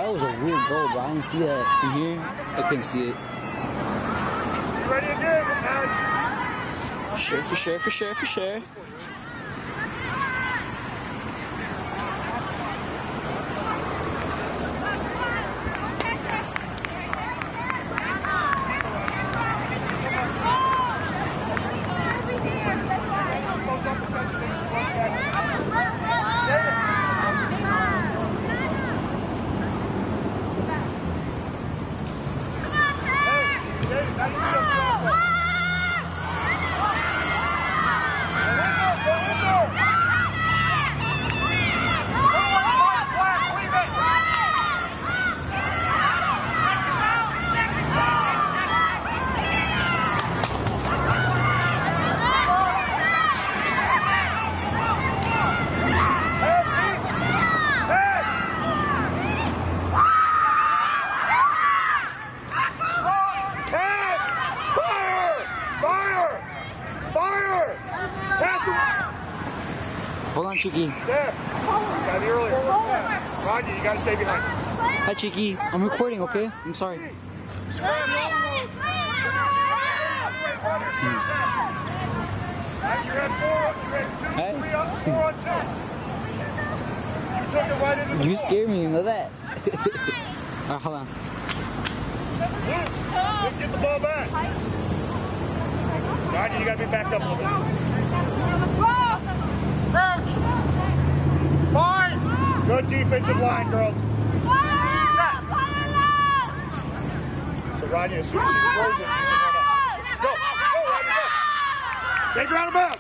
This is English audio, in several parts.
That was a weird goal, bro. I didn't see that from here. I couldn't see it. Ready again, Aaron? For sure. Hold on, Cheeky. There. Gotta be earlier. Roger, you gotta stay behind. Hi, Cheeky. I'm recording, okay? I'm sorry. You scared me, you know that? Alright, hold on. Let's get the ball back. Roger, you gotta be back up a little bit. Good defensive line, girls. So, Rodney, as soon as she throws it, go, Rodney, go. Take her out of bounds.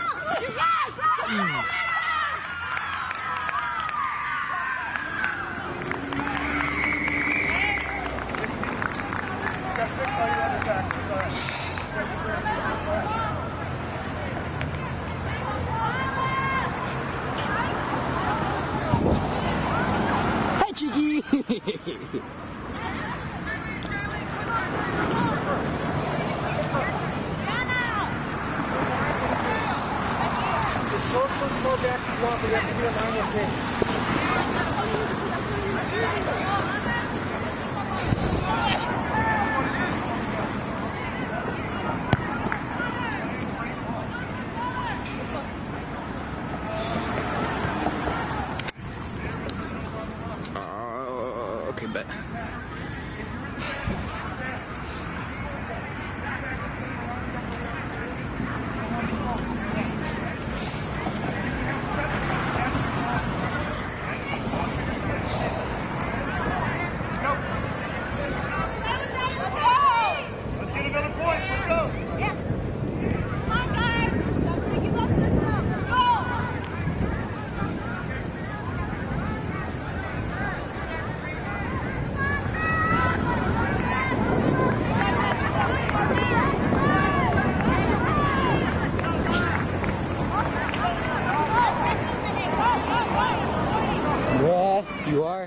Hi, Cheeky. Okay, bet. Let's get another point. Let's go. Yeah. Come on, guys. Don't take it off the Yeah, you are.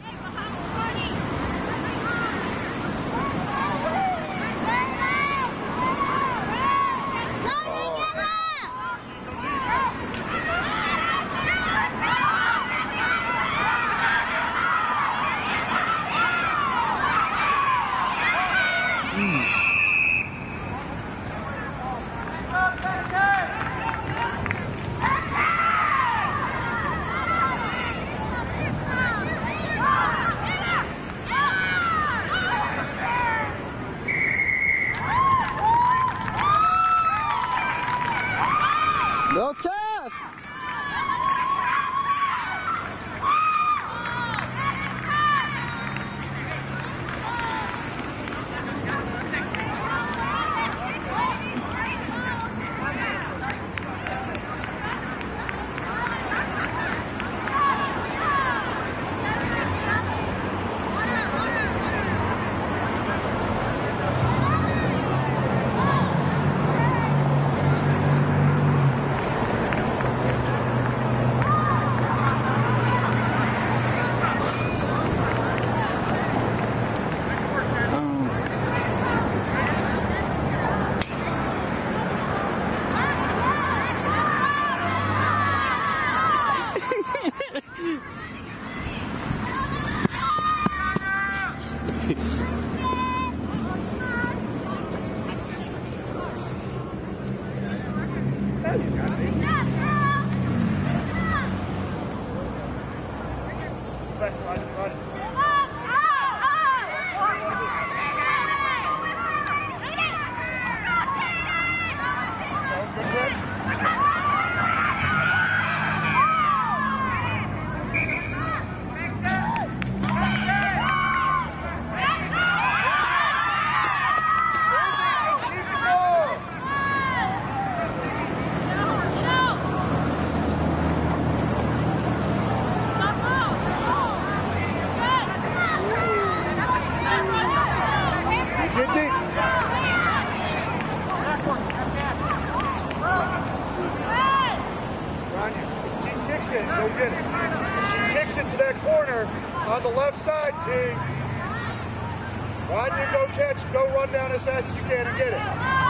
Go tough! Go get it. She kicks it to that corner on the left side, T. Rodney, go catch, go run down as fast as you can and get it.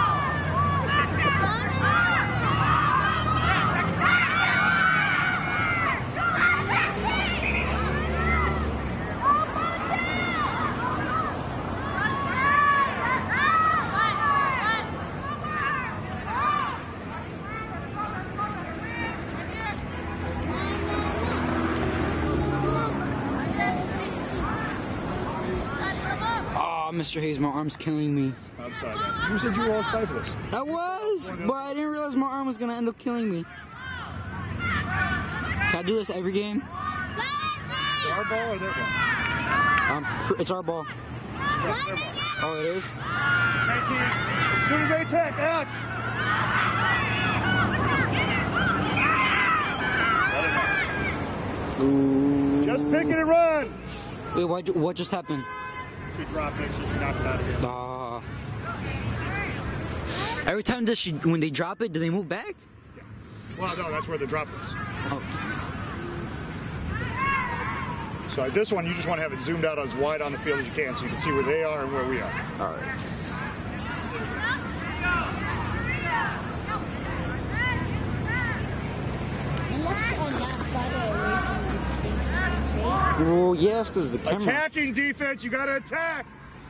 Mr. Hayes, my arm's killing me. I'm sorry, man. You said you were all excited for this. I was, but I didn't realize my arm was gonna end up killing me. Can I do this every game? Is it our ball or their ball? It's our ball. Yeah, their ball. Oh, it is? 19. As soon as they attack, Alex. Ooh. Just pick it and run. Wait, what just happened? She dropped it, she knocked it out of here. Every time when they drop it, do they move back? Yeah. Well, no, that's where the drop is. Oh. So this one, you just want to have it zoomed out as wide on the field as you can so you can see where they are and where we are. All right. It looks a lot farther away from the sticks, right? Oh, yes, because the camera. Attacking defense, you got to attack.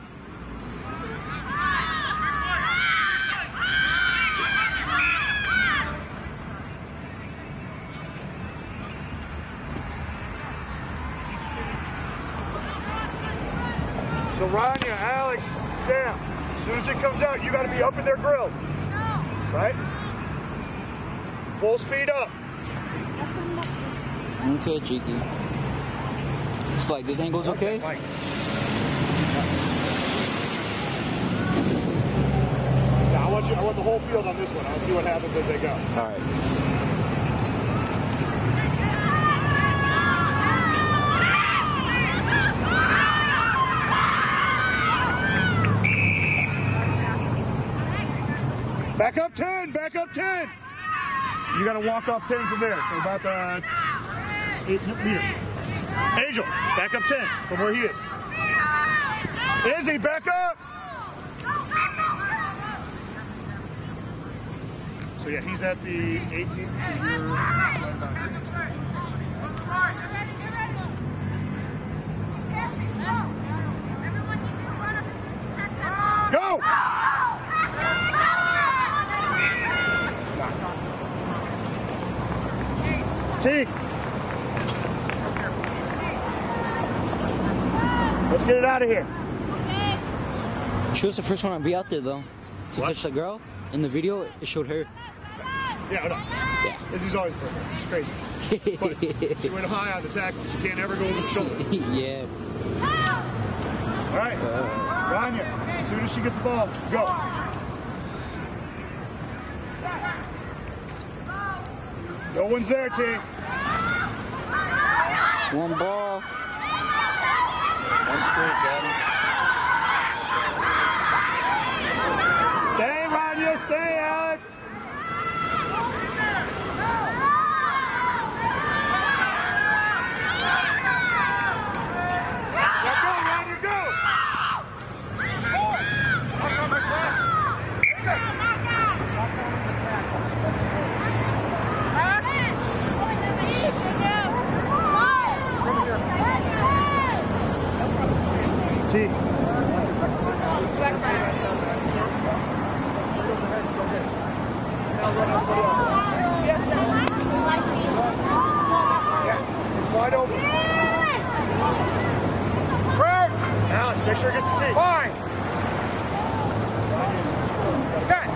So Rania, Alex, Sam, as soon as it comes out, you got to be up in their grill. Right? Full speed up. Okay, Cheeky. It's like this angle's okay? Now I want the whole field on this one. I'll see what happens as they go. All right. Back up 10, back up 10. You got to walk up 10 from there. So about 8 meters. Angel, back up 10 from where he is. Izzy, back up. So yeah, he's at the 18. Go! T. Let's get it out of here. Okay. She was the first one to be out there, though. To touch the girl. In the video, it showed her. Yeah, no. Yeah. Izzy's always first. She's crazy. But she went high on the tackle. She can't ever go over the shoulder. Yeah. All right. Rania, as soon as she gets the ball, go. No one's there, T. One ball. One straight, Daddy. Stay, Rania, stay, Alex. Now go, Rania, go. T. sure it gets the tee. Fine. Set.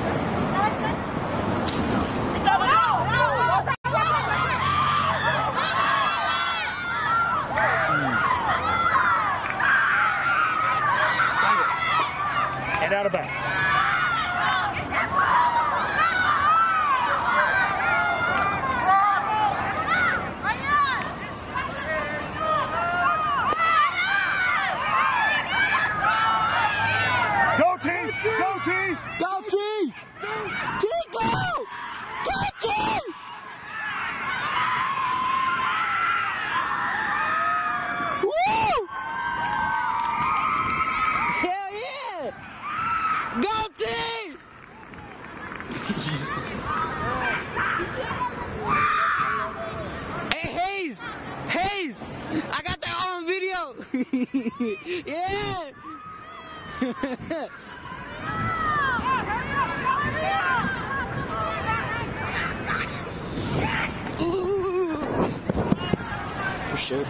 And out of bounds. Go T! Go T! Go T! T go! Go T! Woo! Hell yeah! Go T! Hey Hayes! Hayes! I got that on video! Yeah! For sure.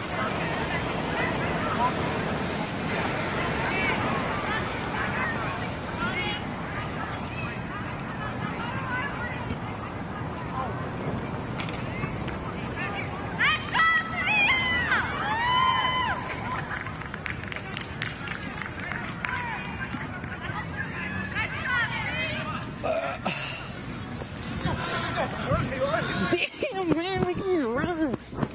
Damn, man, make me run.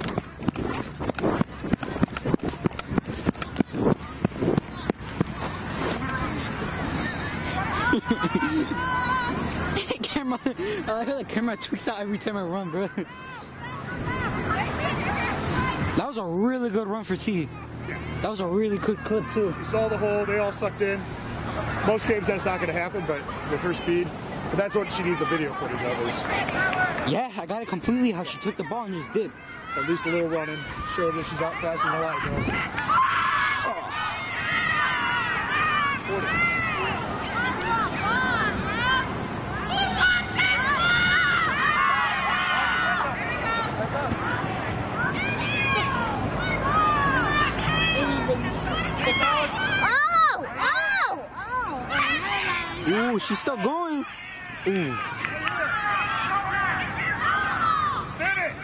Camera, I like how the camera tweaks out every time I run, bro. That was a really good run for T. That was a really good clip, too. You saw the hole, they all sucked in. Most games that's not going to happen, but with her speed, but that's what she needs a video footage of is Yeah, I got it completely how she took the ball and just did. at least a little running, show that she's out faster than a lot of girls. Ooh, she's still going. Ooh. Spin it!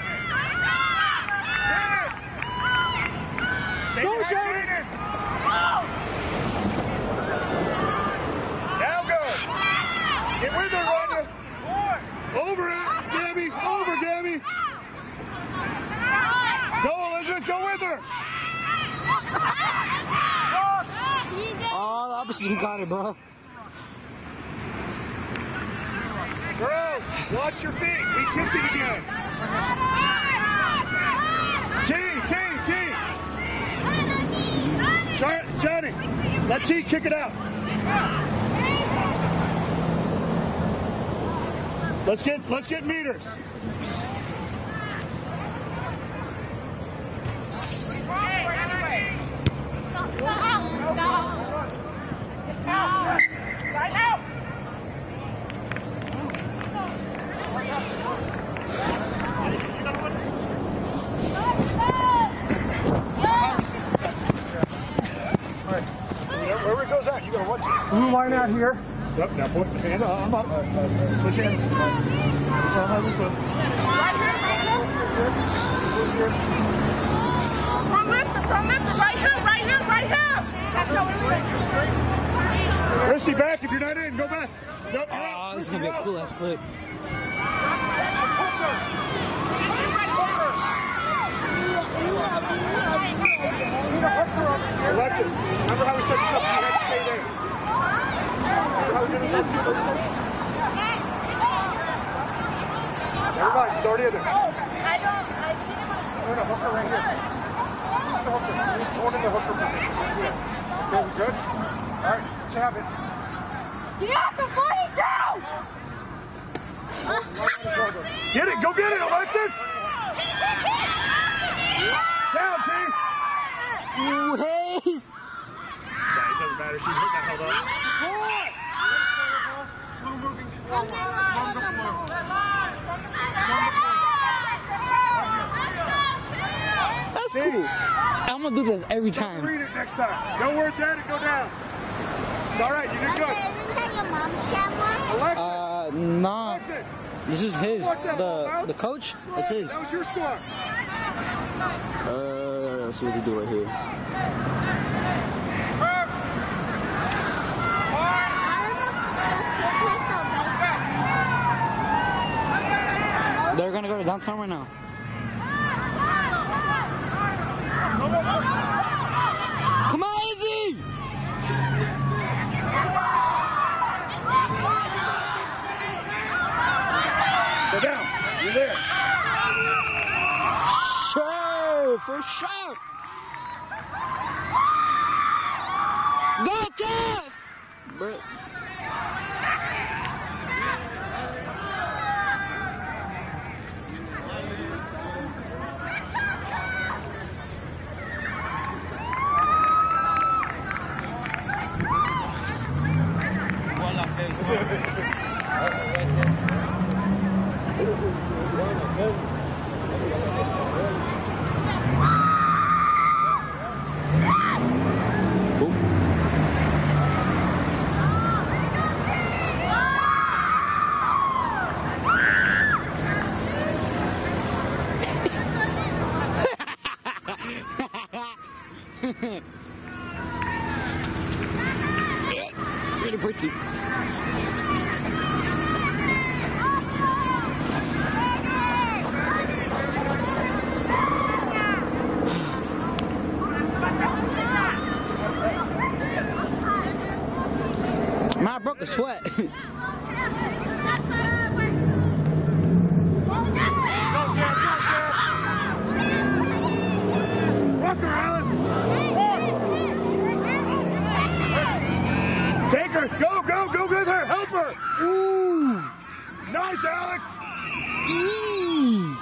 Spin it! Go, Jaden! Now go! Get with her, Rhonda! Over it, Gabby! Over, Gabby! Go, Elizabeth! Go with her! Oh, the opposite got it, bro. Girls, watch your feet. He's kicking again. T. Johnny, let T kick it out. Let's get meters. Wherever it goes out, you gotta watch it. Blue line out here. Yep, now put hand up. Switch hands. This one, this one. Christy, back if you're not in. Go back. Nope, Oh, this is gonna be a cool ass clip. Alexis, remember how we said stuff? You had to stay there. Remember how we did this up? Never mind, she's already in there. No, hook her right here. Use the hooker. You need someone in the hooker position. Yeah. Okay, we good? All right, let's have it. Yeah, the 42! Get it, go get it, Alexis! Down, T! Ooh, Hayes! Sorry, it doesn't matter. She hit that held up. That's cool. I'm gonna do this every time. Read it next time. Go where it's at and go down. It's all right. You did good. Isn't that your mom's camera? Alexis. Nah. Alexis. This is his. What's that, The coach. It's his. That was your score. Let's see what they do right here. They're gonna go to downtown right now. Come on, Izzy! Go down. You're there. Sure, for sure. Go, Jeff! Bro. Really pretty. Man, I broke a sweat. Go, Sam. Go, Sam. Rucker, Allen. Take her. Go, go, go with her. Help her. Ooh. Nice, Alex. Gee.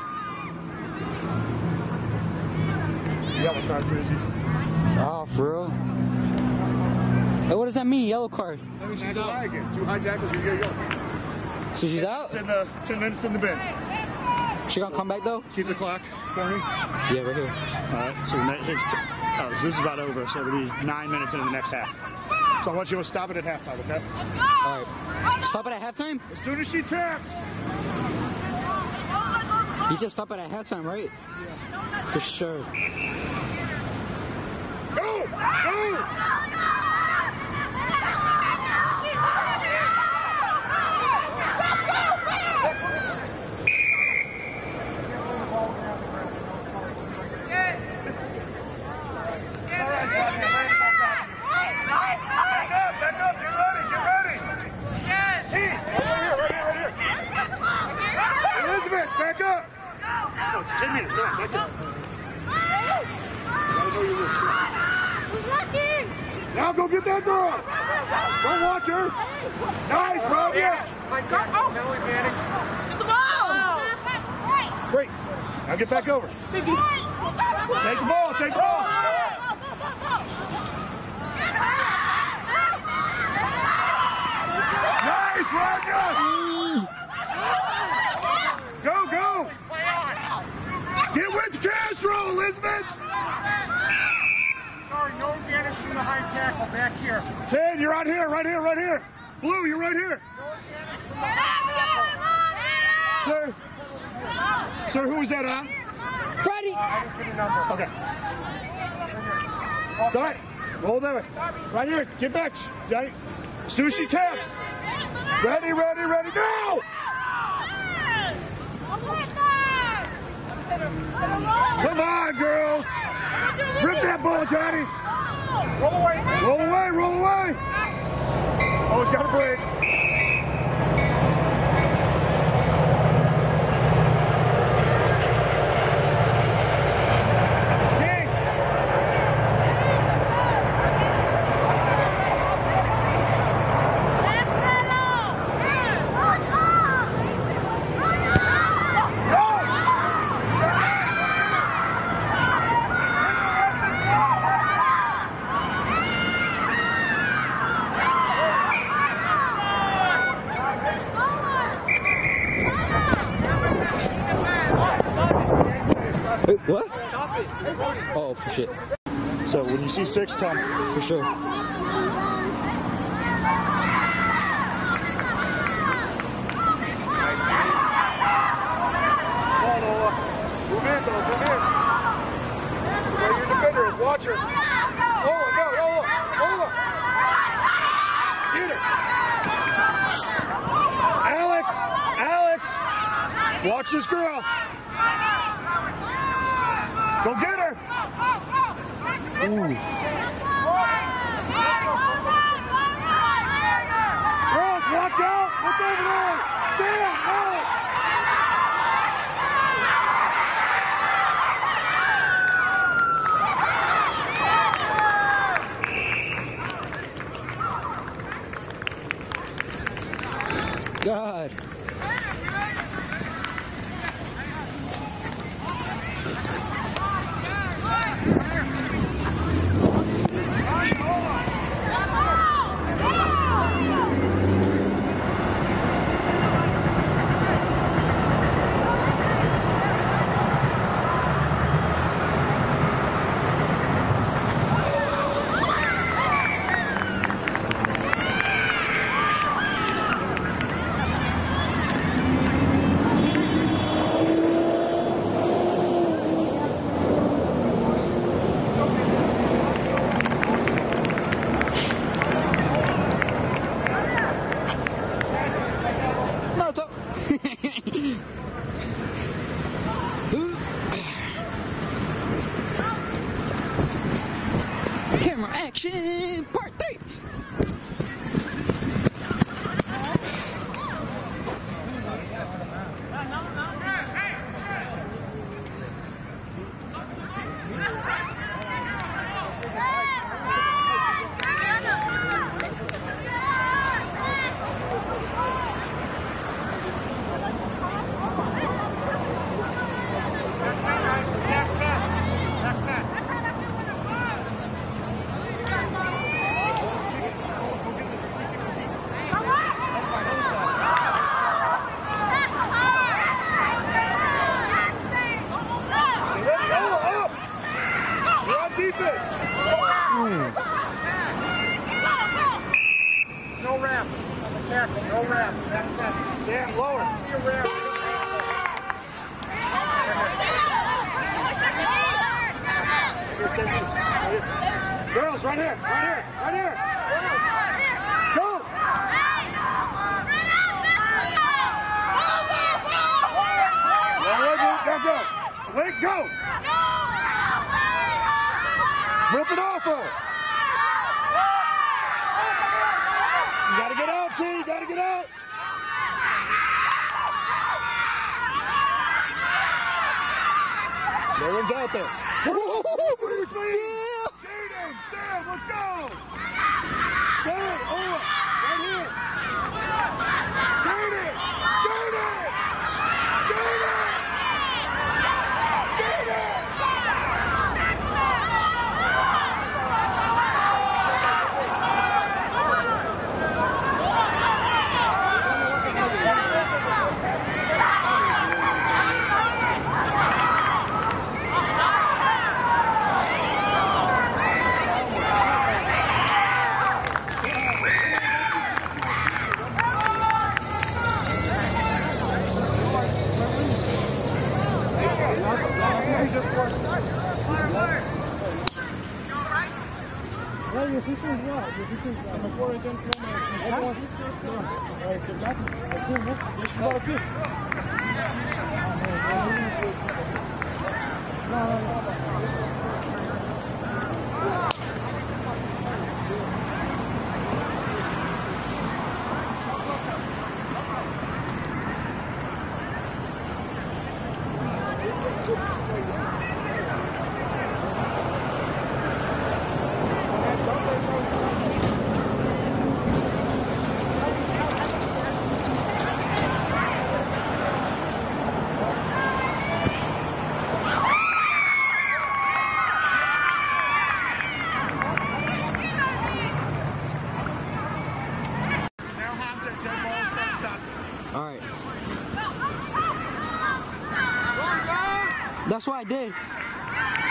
Yellow card, Brizzy. Oh, for real? Hey, what does that mean, yellow card? That means she's out. Again. 2 high tackles, you get yellow. So she's out? 10 minutes in the bin. She gonna come back though? Keep the clock for me. Yeah, right here. All right, so this is about over, so it'll be 9 minutes into the next half. So I want you to stop it at halftime, okay? All right. Stop it at halftime? As soon as she taps. You said stop it at halftime, right? Yeah. For sure. Go! Go! Back up, get ready. Elizabeth, back up. Oh, it's 10 minutes. Come on, back up. Now go get that girl. Don't watch her. Nice, Robbie. Great. Now get back over. Take the ball. Take the ball. Nice, Roger. Go, go. Get with Castro, Elizabeth. Sorry, no advantage from the high tackle back here. 10, you're right here, right here, right here. Blue, you're right here. Sir? Sir, who was that on? Freddie! Okay. It's all right. Roll that way. Right here. Get back, Johnny. As soon as she taps. Ready, ready, ready, go! Come on, girls. Rip that ball, Johnny. Roll away. Roll away, roll away. Oh, it's got a break. Wait, what? Oh, for shit. So when you see 6, tell me. For sure. Move in, though. Move in. Where your defender is. Watch her. Ola, go. Ola. Get her. Alex! Watch this girl. Go get her. Ooh. Girls, watch out. What's over there? Sam, Alex. God. Camera action, part 3. No wrap. Tackle. No wrap. Stand lower. See a wrap. Girls, right here. Go. Now go. Wait, go. Rip it off her. You gotta get out, T. You gotta get out. No one's out there. Bruce Lee. Jaden, Sam, let's go. Stand, Ola, right here. Jaden. Well, your sister's what? Your sister's before it comes from she's got a kid. No. Alright. That's what I did.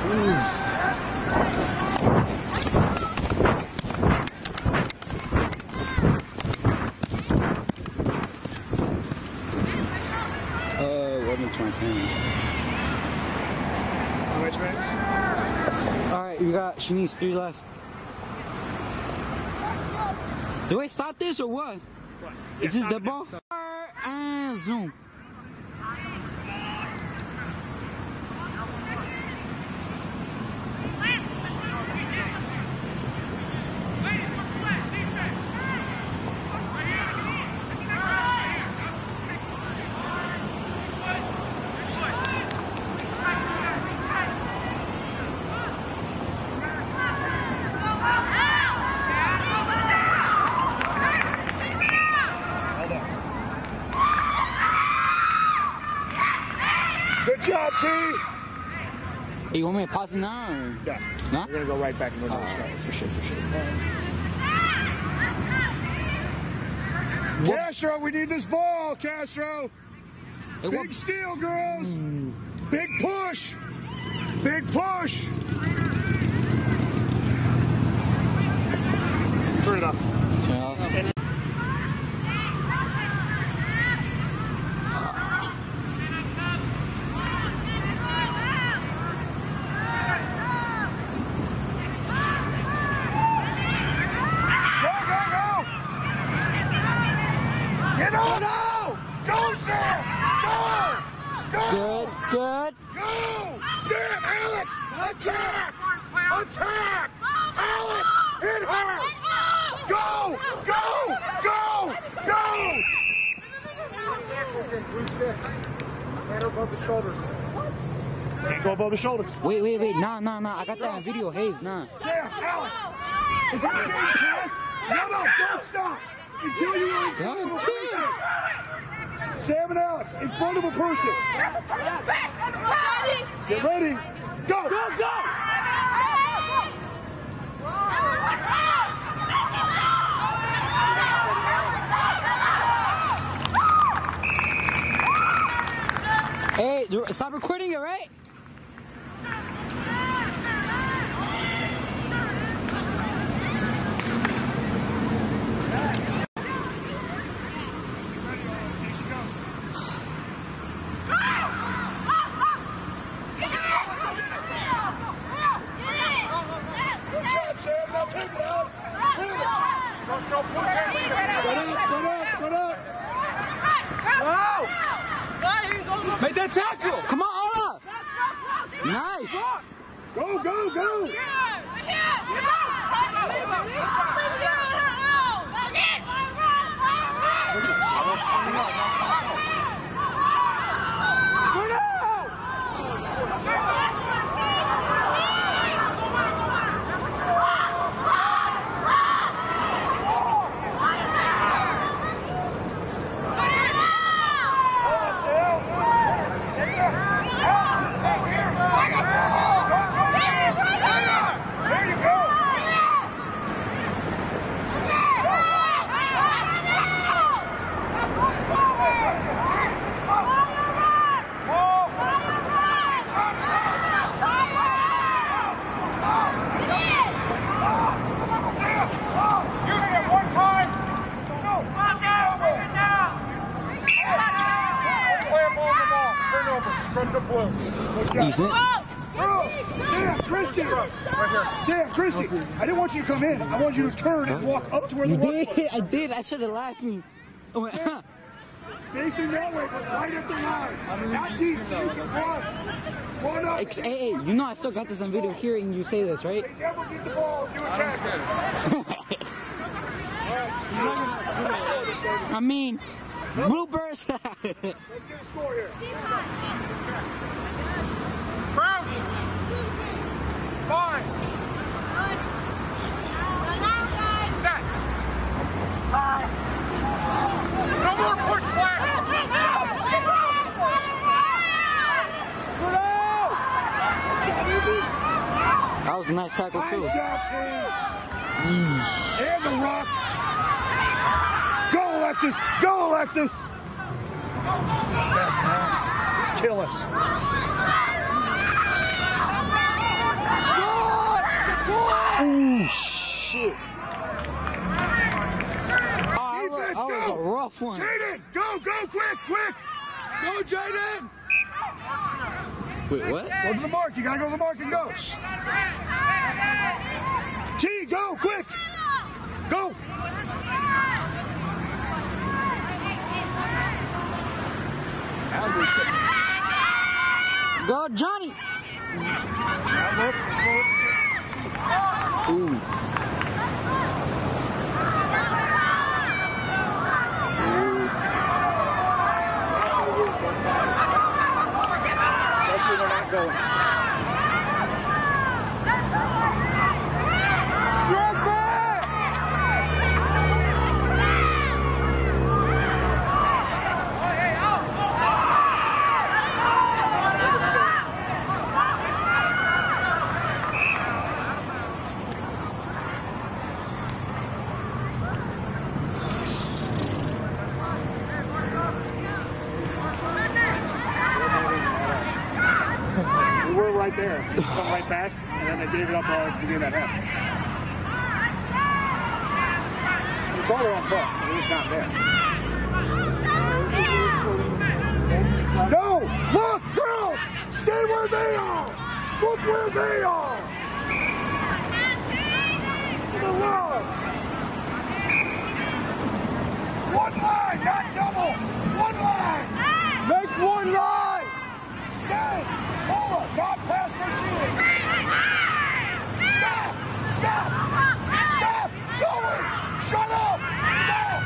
Welcome to my team. How much minutes? Alright, she needs 3 left. Do I stop this or what? Is this the ball? And zoom. Good job, T. Hey, you want me to pause it now? Or? Yeah. No? We're gonna go right back and go to the start. For sure. Castro, we need this ball, Castro. Hey, Big steal, girls. Big push. Big push. Turn it up. Good. Go! Sam, Alex! Attack! Attack! Alex! Hit her! Go! Blue 6. Hand above the shoulders. Can't go above the shoulders. Wait. Nah. I got that on video. Hayes, nah. Sam, Alex! Is that getting past? No, don't stop! Until you are in front of a person! Sam and Alex, in front of a person! Get ready! Go! Hey, stop recording it, right? Make that tackle! Come on, Ola! Nice! Go! Decent. Sam, Christy! Sam, Christy! I didn't want you to come in. I want you to turn and walk up to where the did. I did. I should have laughed me. Oh my. Facing that way, but right at the line. Not deep, so you can run. Run up. Hey, you know I still got this on video hearing you say this, right? They never get the ball if you attack. I mean, Bluebirds. Let's get a score here. Crouch! 5. Set. No more push flat. That was a nice tackle too. Nice shot, team. And the rock. Go, Alexis! Go, Alexis! That pass. Kill us. one. Jaden, go, quick! Go, Jaden! Wait, what? Go to the mark. You gotta go to the mark and go. T, go, quick! Go! Go, Johnny. Ooh. Especially they're not going. We were right there. We come right back, and then they gave it up at the beginning of that half. It's all their own fault. They're just not there. No! Look, girls! Stay where they are! Look where they are! To the left! One line, not double! One line! Make one line! Stay! Hold it! Not past their shooting! Stop! Stop! Stop! Zoe! Shut up! Stop!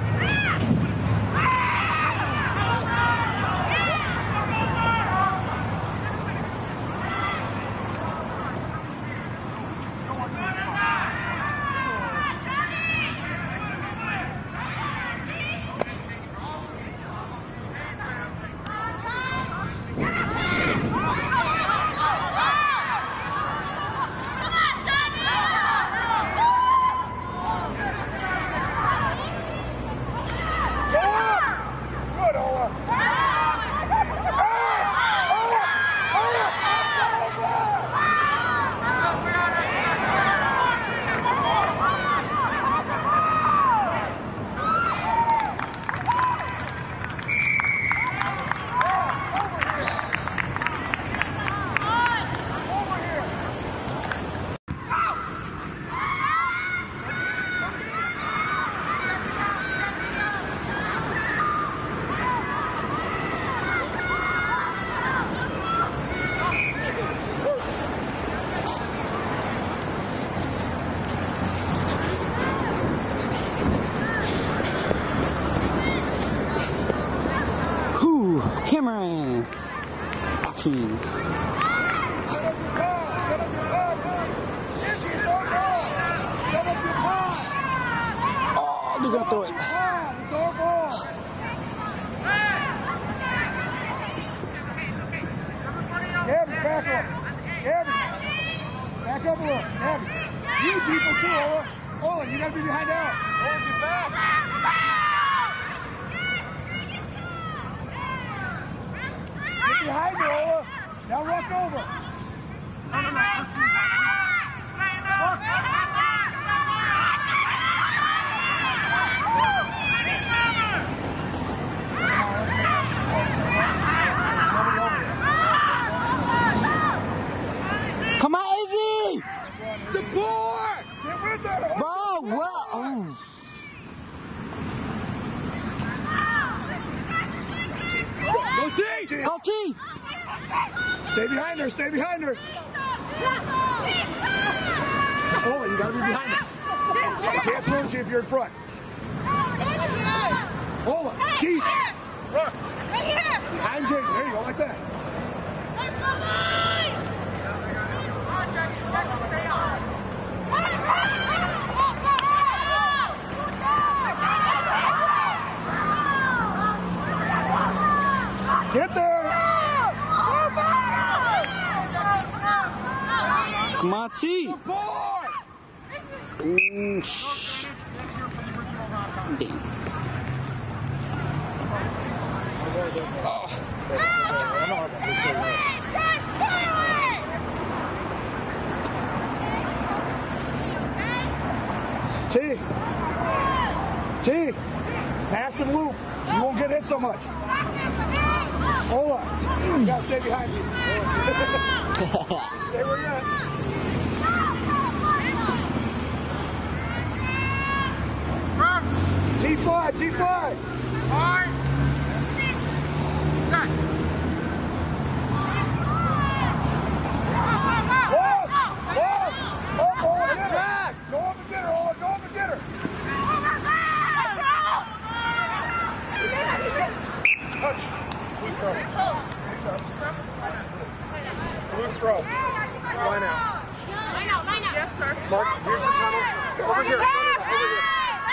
Cameron. Action. Oh, they're gonna throw it. It's all ball. Gabby, back up. Gabby, back up a little. Gabby, you deeper too, Ola. Ola, you gotta be behind out. Ola, get back. Get behind her, Ola. Now walk over. Come on, Izzy! Support! Get with her! Bro, what? Oh. Go T! Go T! Stay behind her, stay behind her. Ola, you gotta be behind her. You can't approach you if you're in front. Ola, Keith. Look. Right here! Behind Jason, there you go, like that. Get there! Come on, T! Support! Ooh, shh. Damn. T! T! Pass and loop. You won't get hit so much. Ola, you gotta stay behind me. Stay where you're at. T5, T5. Hard. Set. Lost! Lost! Up, Ola, get her! Go up and get her, Ola, go up and get her! Touch. Blue throw. Blue throw. Line out. Yes, sir. Mark, here's the tunnel. Over here. Over here.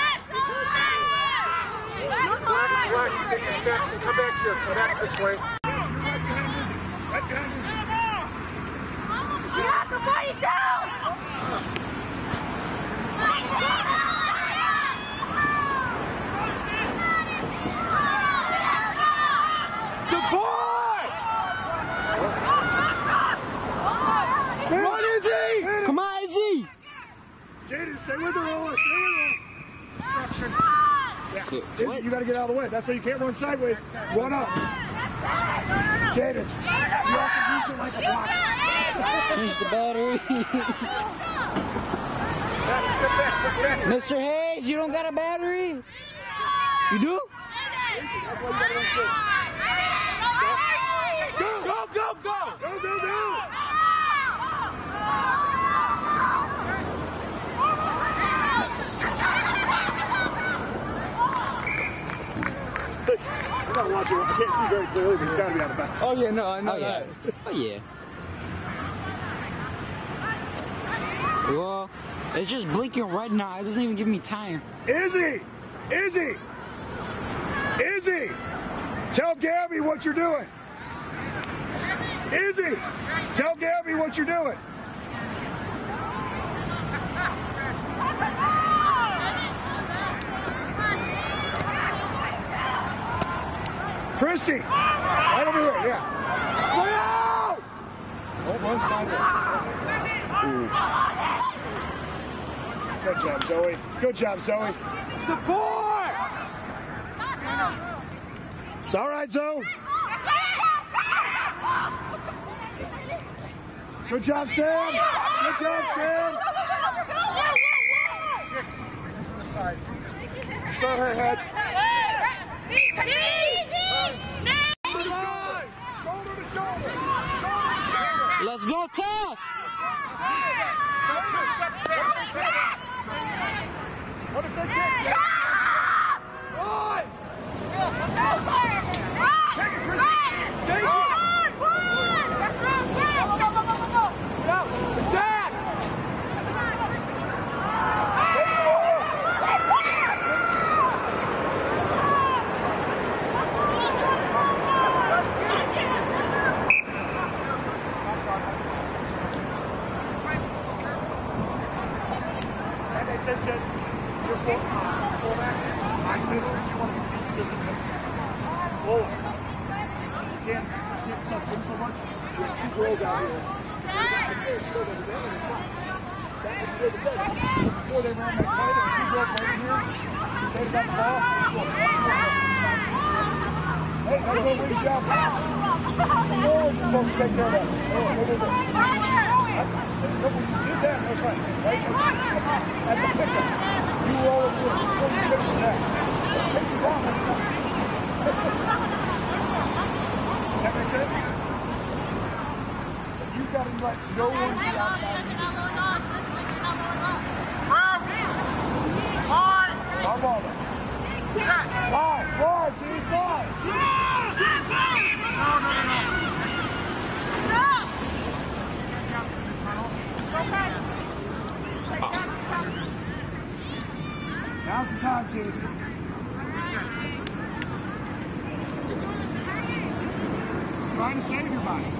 Black, you take a step and come back here. Come back this way. Right behind you. You have to fight it down! Support! Run, Izzy! Come on, Izzy! Jaden, stay with her, Ola. Stay with her. Yeah. Izzy, you gotta get out of the way. That's why you can't run sideways. Run up. Jaden, you have to use it like a block. Change the battery. Mr. Hayes, you don't got a battery? You do? That's why you gotta run straight. Go, go, go, go! Go, go, go! I'm not watching. I can't see very clearly, but it's got to be on the back. Oh yeah, no, I know that. Oh yeah. Well, it's just blinking red now. It doesn't even give me time. Izzy! Izzy! Izzy! Tell Gabby what you're doing. Izzy! Tell Gabby what you're doing. Christy! Right over here, yeah. Way out! Oh, one sideways. Good job, Zoe. Good job, Zoe. Support! It's all right, Zoe. Good job, Sam. Good job, Sam. 6. To the side. Show her head. Shoulder to shoulder. Shoulder to shoulder. Let's go tough! What if they get? Run! Take it, Christy. Take it. Attack! And they said, you're fullback. I miss you want to be just a minute. Whoa. You can't suck in so much. You have 2 girls out here. Before they ran that play, there were 2 girls right here. They got the ball. Hey, that's a good shot. Oh, you're supposed to take care of that. You did that, that's right. At the pickup. You roll it through. You chase it down. Chase it down. Does that make sense? You've got to let no one get outside. Come on. 5, G, 5. Now's the time, team. Trying to save your body.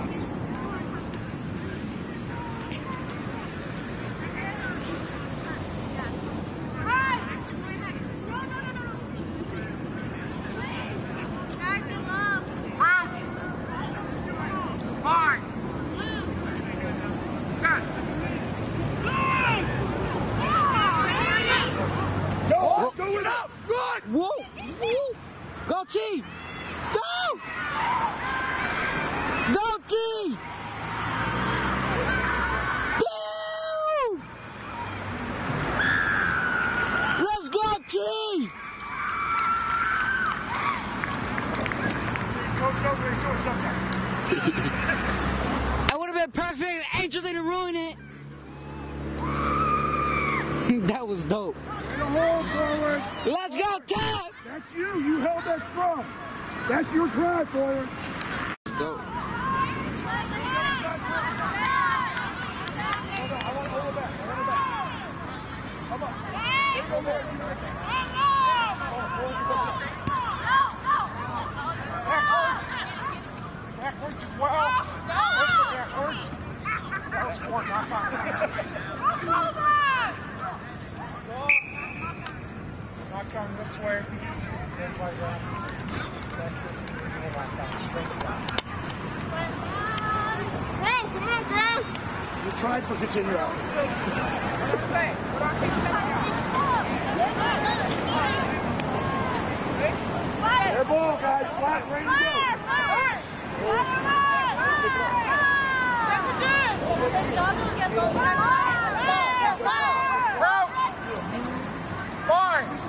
Whoa! it. That was dope. In a hole, forward. Let's go, Tap! That's you. You held that strong. That's your try, forward. Let's go. I want to hold it back. Come on. Go there. Backwards as well. Backwards. That was 4, not 5. Not coming this way. Come on, girl. You tried for continue out. Air ball, guys. Flat, ready to go. Barnes!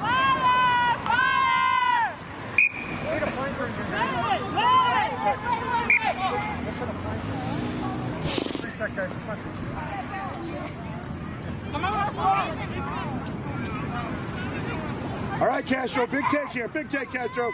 All right, Castro. Big take here. Big take, Castro.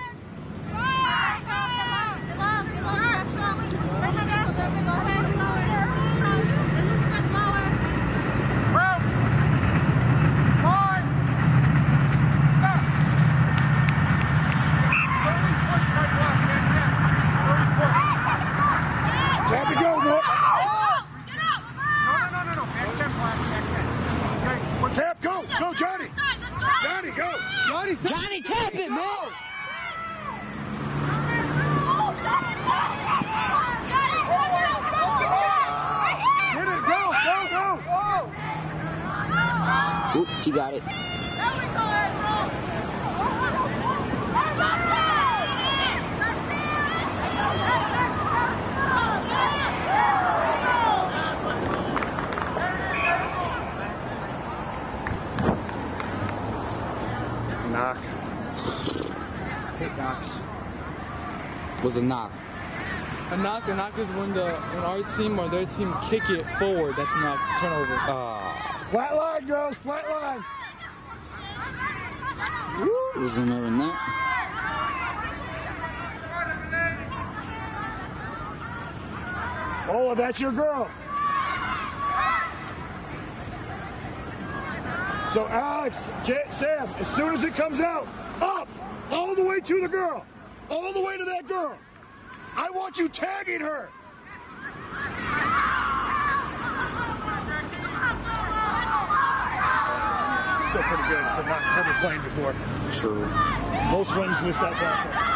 Tap and go, Mo. No. Tap, go. Go, Johnny. Johnny, go. Johnny, tap it, man! Get it, go. Oop, he got it. Knock. Hit knocks. Was a knock. A knock is when our team or their team kick it forward. That's a knock. Turnover. Flat line, girls. Flat line. Was never in that. Oh, that's your girl. So Alex, Sam, as soon as it comes out, up, all the way to the girl, all the way to that girl. I want you tagging her. Still pretty good for not never playing before. True. Most wins miss that tackle.